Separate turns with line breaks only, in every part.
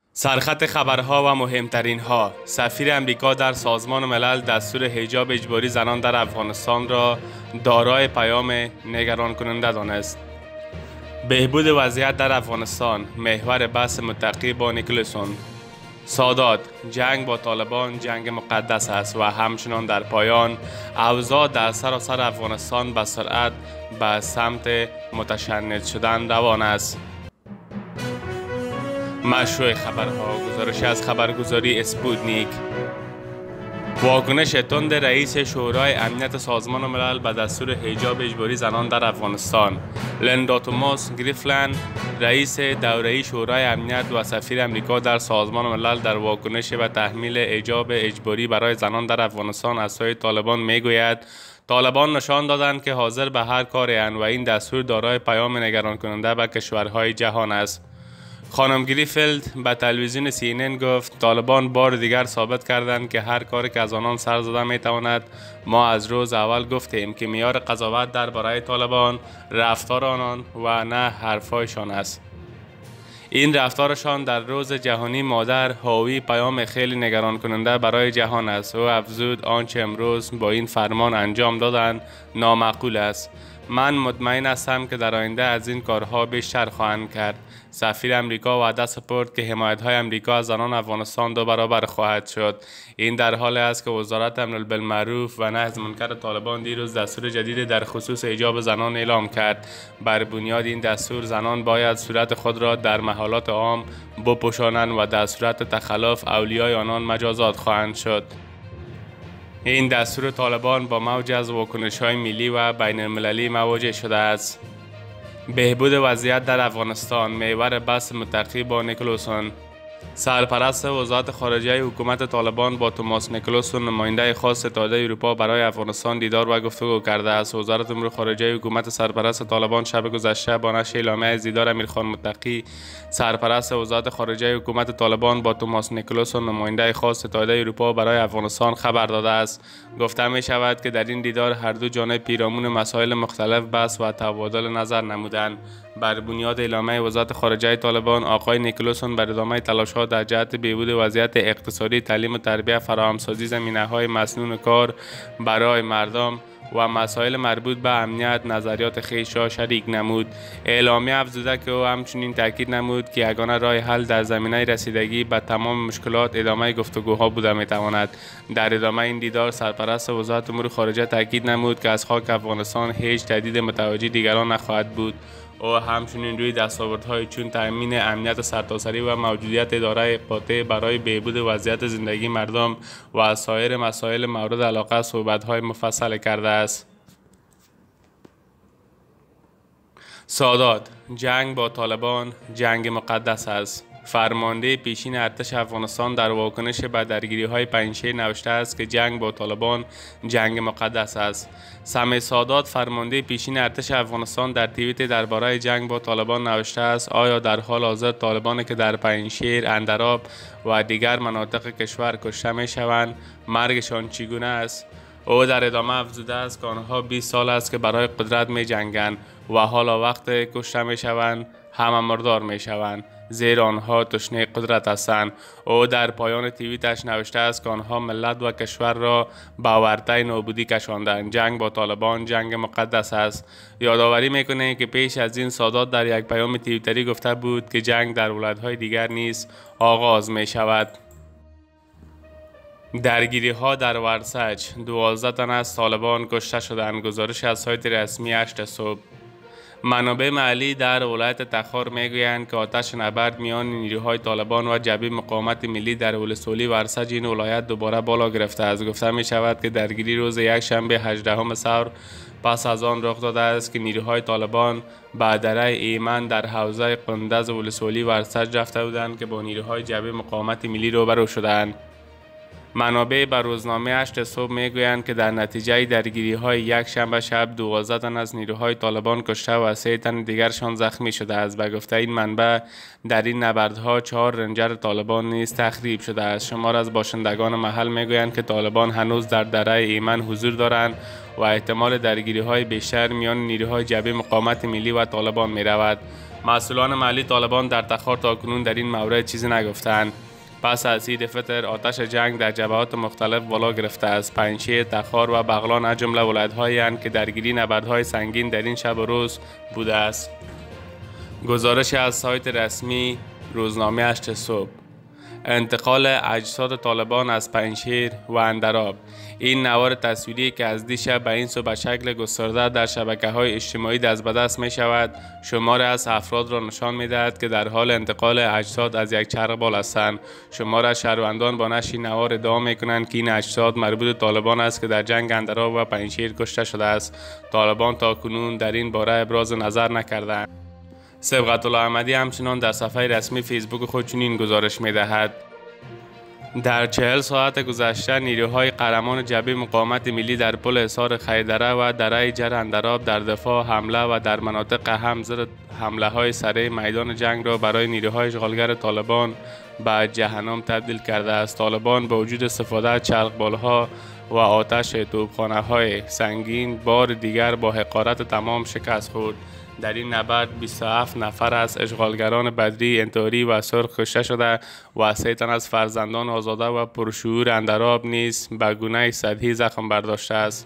سرخط خبرها و مهمترین ها: سفیر امریکا در سازمان ملل دستور حجاب اجباری زنان در افغانستان را دارای پیام نگران کننده دانست. بهبود وضعیت در افغانستان محور بحث متقی با نیکلسون. سادات: جنگ با طالبان جنگ مقدس است و همچنان در پایان اوضاع در سراسر افغانستان به سرعت به سمت متشنج شدن روان است. مشروع خبرها. گزارش از خبرگزاری اسپوتنیک. واکنش تند رئیس شورای امنیت سازمان ملل به دستور حجاب اجباری زنان در افغانستان. لیندا توماس گریفلند، رئیس دوره‌ای شورای امنیت و سفیر امریکا در سازمان ملل، در واکنش به تحمیل حجاب اجباری برای زنان در افغانستان از سوی طالبان میگوید طالبان نشان دادند که حاضر به هر کاری اند و این دستور دارای پیام نگران کننده به کشورهای جهان است. خانم گریفیلد به تلویزیون CNN گفت طالبان بار دیگر ثابت کردند که هر کاری که از آنان سر زده می تواند. ما از روز اول گفتیم که معیار قضاوت درباره طالبان رفتار آنان و نه حرفایشان است. این رفتارشان در روز جهانی مادر حاوی پیام خیلی نگران کننده برای جهان است. او افزود آنچه امروز با این فرمان انجام دادند نامعقول است. من مطمئن هستم که در آینده از این کارها بیشتر خواهند کرد. سفیر امریکا وعده سپرد که حمایت‌های امریکا از زنان افغانستان 2 برابر خواهد شد. این در حالی است که وزارت امر بالمعروف و نهی از منکر طالبان دیروز دستور جدید در خصوص حجاب زنان اعلام کرد. بر بنیاد این دستور زنان باید صورت خود را در محلات عام بپوشانند و در صورت تخلف اولیای آنان مجازات خواهند شد. این دستور طالبان با موج از واکنش‌های ملی و بین المللی مواجه شده است. بهبود وضعیت در افغانستان محور بحث متقی با نیکلسون. سرپرست وزارت خارجه حکومت طالبان با توماس نیکلسون، نماینده خاص اتحادیه اروپا برای افغانستان، دیدار و گفتگو کرده است. وزارت امور خارجه حکومت سرپرست طالبان شب گذشته با نشر اعلامیه از دیدار امیرخان متقی، سرپرست وزارت خارجه حکومت طالبان با توماس نیکلسون، نماینده خاص اتحادیه اروپا برای افغانستان، خبر داده است. گفته می شود که در این دیدار هر دو جانب پیرامون مسائل مختلف بحث و تبادل نظر نمودند. بر بنیاد اعلامیه وزارت خارجه طالبان، آقای نیکلسون بر ادامه تلاش‌ها در جهت بهبود وضعیت اقتصادی، تعلیم و تربیت، فراهمسازی زمینه‌های مسنون کار برای مردم و مسائل مربوط به امنیت نظریات خویش را شریک نمود. اعلامیه افزوده که او همچنین تاکید نمود که یگانه راه حل در زمینه رسیدگی به تمام مشکلات ادامه گفتگوها بوده میتواند. در ادامه این دیدار سرپرست وزارت امور خارجه تاکید نمود که از خاک افغانستان هیچ تهدید متوجه دیگران نخواهد بود. او همچنین روی دستاوردهای چون تأمین امنیت سرتاسری و موجودیت اداره قاطع برای بهبود وضعیت زندگی مردم و سایر مسائل مورد علاقه صحبت‌های مفصل کرده است. سادات: جنگ با طالبان جنگ مقدس است. فرمانده پیشین ارتش افغانستان در واکنش به درگیری‌های پنجشیر نوشته است که جنگ با طالبان جنگ مقدس است. سمی سادات، فرمانده پیشین ارتش افغانستان، در توییت درباره جنگ با طالبان نوشته است آیا در حال حاضر طالبانی که در پنجشیر، اندراب و دیگر مناطق کشور کشته می‌شوند مرگشان چگونه است؟ او در ادامه افزوده است که آنها 20 سال است که برای قدرت می جنگند و حالا وقت کشته می شوند همه مردار می شوند، زیرا آنها تشنه قدرت هستند. او در پایان توییتش نوشته است که آنها ملت و کشور را به ورطه نابودی کشاندند. جنگ با طالبان جنگ مقدس است. یادآوری میکنه که پیش از این سادات در یک پیام توییتری گفته بود که جنگ در ولایت‌های دیگر نیز آغاز می شود. درگیری ها در ورسج. 12 تن از طالبان کشته شدند. گزارش از سایت رسمی 8 صبح. منابع محلی در ولایت تخار میگویند که آتش نبرد میان نیروهای طالبان و جبهه مقاومت ملی در ولسوالی ورسج این ولایت دوباره بالا گرفته است. گفته می شود که درگیری روز یکشنبه 18 ثور پس از آن رخ داده است که نیروهای طالبان به دره ایمن در حوزه قندز ولسوالی ورسج رفته بودند که با نیروهای جبهه مقاومت ملی روبرو شدند. منابع بر روزنامه 8 صبح میگویند که در نتیجه درگیری‌های یک شنبه شب 12 تن از نیروهای طالبان کشته و 3 تن دیگرشان زخمی شده است. به گفته این منبع در این نبردها 4 رنجر طالبان نیز تخریب شده است. شمار از باشندگان محل میگویند که طالبان هنوز در دره ایمن حضور دارند و احتمال درگیری‌های بیشتر میان نیروهای جبهه مقاومت ملی و طالبان می‌رود. مسئولان محلی طالبان در تخار تاکنون در این مورد چیزی نگفتند. پس از عید فطر آتش جنگ در جبهات مختلف بالا گرفته است. پنجشیر، تخار و بغلان از جمله ولایت‌هایی اند که درگیری نبردهای سنگین در این شب و روز بوده است. گزارش از سایت رسمی روزنامه 8 صبح. انتقال اجساد طالبان از پنجشیر و اندراب. این نوار تصویری که از دیشب به این سو به شکل گسترده در شبکه‌های اجتماعی دست به دست می شود، شمار از افراد را نشان می دهد که در حال انتقال اجساد از یک چرخ هستند. شمار از شهروندان با نشر نوار ادعا می کنند که این اجساد مربوط طالبان است که در جنگ اندراب و پنجشیر کشته شده است. طالبان تاکنون در این باره ابراز نظر نکردند. صبغت الله احمدی همچنان در صفحه رسمی فیسبوک خود چنین گزارش می دهد: در 40 ساعت گذشته نیروهای قهرمان جبهه مقاومت ملی در پل حصار خیدره و دره جر اندراب در دفاع، حمله و در مناطق همزد حمله های سریع میدان جنگ را برای نیروهای اشغالگر طالبان به جهنم تبدیل کرده است. طالبان با وجود استفاده از چرخبالها و آتش توپخانه‌های سنگین بار دیگر با حقارت تمام شکست خورد. در این نبرد 27 نفر از اشغالگران بدری، انطاری و سرخ کشته شده و 3 تن از فرزندان آزاده و پرشعور اندراب نیز به گونه سطحی زخم برداشته است.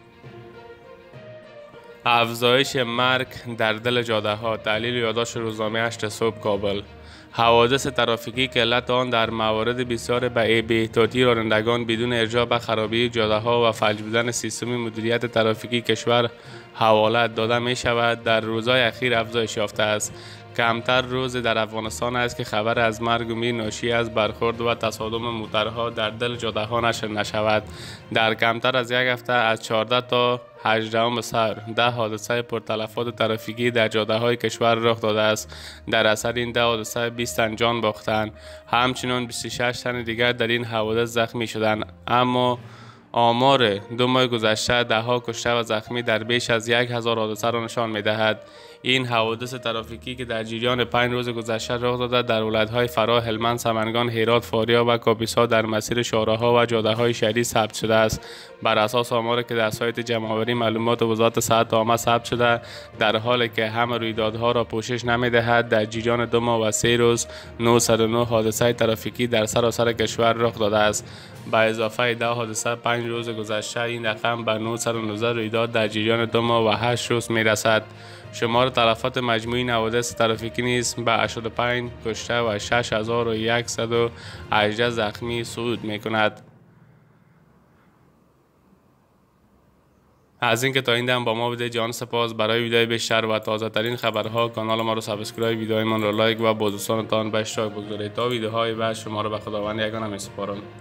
افزایش مرگ در دل جاده ها. تحلیل یادداشت روزنامه 8 صبح کابل. حوادث ترافیکی که علت آن در موارد بسیار به بی‌احتیاطی رانندگان بدون ارجاع به خرابی جاده ها و فلج بودن سیستم مدیریت ترافیکی کشور حواله داده می شود در روزهای اخیر افزایش یافته است. کمتر روز در افغانستان است که خبر از مرگ و میر ناشی از برخورد و تصادم موترها در دل جاده ها نشر نشود. در کمتر از یک هفته از 14 تا 18 سر 10 حادثه پرتلفات ترافیکی در جاده های کشور رخ داده است. در اثر این 10 حادثه 20 تن جان باختند. همچنین 26 تن دیگر در این حوادث زخمی شدند. اما آمار 2 ماه گذشته دهها کشته و زخمی در بیش از 1000 حادثه را نشان می دهد. این حوادث ترافیکی که در جریان 5 روز گذشته رخ داده در ولایت‌های فراه، هلمند، سمنگان، هرات، فاریاب و کاپیسا در مسیر شهرها و جاده‌های شهری ثبت شده است. بر اساس آماری که در سایت جمع‌آوری معلومات وزارت صحت عامه ثبت شده، در حالی که همه رویدادها را پوشش نمی‌دهد، در جریان 2 ماه و 3 روز 909 حادثه ترافیکی در سراسر کشور رخ داده است. به اضافه 10 حادثه 5 روز گذشته این رقم به 919 رویداد در جریان 2 ماه و 8 روز می‌رسد. شمار تلفات مجموعی حوادث ترافیکی نیز به 85 کشته و 6118 زخمی صعود می‌کند. از اینکه تا این دم با ما بوده جان سپاس. برای ویدیوهای بیشتر و تازه ترین خبرها کانال ما رو سابسکرایب، ویدیوهای ما رو لایک و با دوستانتان به اشتراک بگذارید. تا ویدیوهای بعد شما رو به خداوند یگانه می‌سپارم.